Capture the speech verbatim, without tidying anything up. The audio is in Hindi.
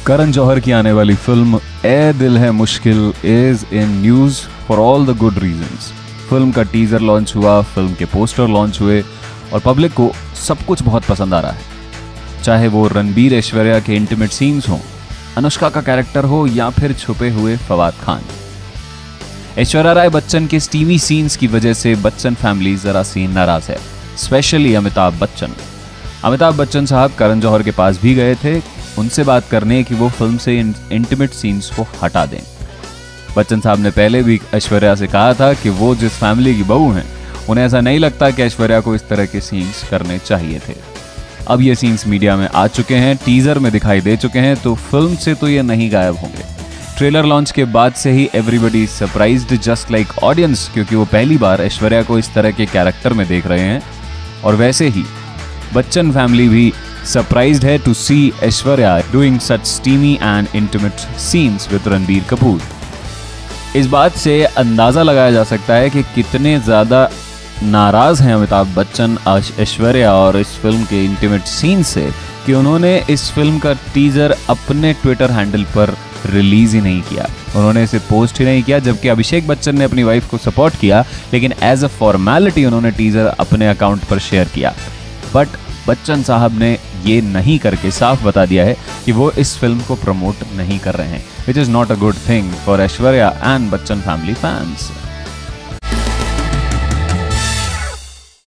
करण जौहर की आने वाली film A Dil Hai Mushkil is in news for all the good reasons. Film का टीजर लॉन्च हुआ, फिल्म के पोस्टर लॉन्च हुए और पब्लिक को सब कुछ बहुत पसंद आ रहा है। चाहे वो रणबीर ऐश्वर्या के इंटीमेट सीन्स हों, अनुष्का का कैरेक्टर हो या फिर छुपे हुए फवाद खान। ऐश्वर्या राय बच्चन के स्टीमी सीन्स की वजह से बच्चन फैमिली जरा सी नाराज है, स्पेशली अमिताभ बच्चन। अमिताभ बच्चन साहब करण जौहर के पास भी गए थे उनसे बात करने कि वो फिल्म से इंटीमेट सीन्स को हटा दें। बच्चन साहब ने पहले भी ऐश्वर्या से कहा था कि वो जिस फैमिली की बहू हैं उन्हें ऐसा नहीं लगता कि ऐश्वर्या को इस तरह के सीन्स करने चाहिए थे। अब ये सीन्स मीडिया में आ चुके हैं, टीजर में दिखाई दे चुके हैं, तो फिल्म से तो ये नहीं गायब होंगे। ट्रेलर लॉन्च के बाद से ही everybody surprised just like audience, क्योंकि वो पहली बार ऐश्वर्या को इस तरह के कैरेक्टर में देख रहे हैं। और वैसे ही बच्चन फैमिली भी सरप्राइज्ड है to see Aishwarya doing such steamy and intimate scenes with Ranbir Kapoor. इस बात से अंदाजा लगाया जा सकता है कि कितने ज्यादा नाराज हैं अमिताभ बच्चन ऐश्वर्या और इस फिल्म के इंटीमेट सीन से कि उन्होंने इस फिल्म का टीजर अपने ट्विटर हैंडल पर रिलीज ही नहीं किया, उन्होंने इसे पोस्ट ही नहीं किया। जबकि अभिषेक बच्चन ने अपनी वाइफ को सपोर्ट किया, लेकिन एज अ फॉर्मेलिटी उन्होंने टीजर अपने अकाउंट पर शेयर किया। बट बच्चन साहब ने ये नहीं करके साफ बता दिया है कि वो इस फिल्म को प्रमोट नहीं कर रहे हैं, which is not a good thing for Aishwarya and Bachchan family fans.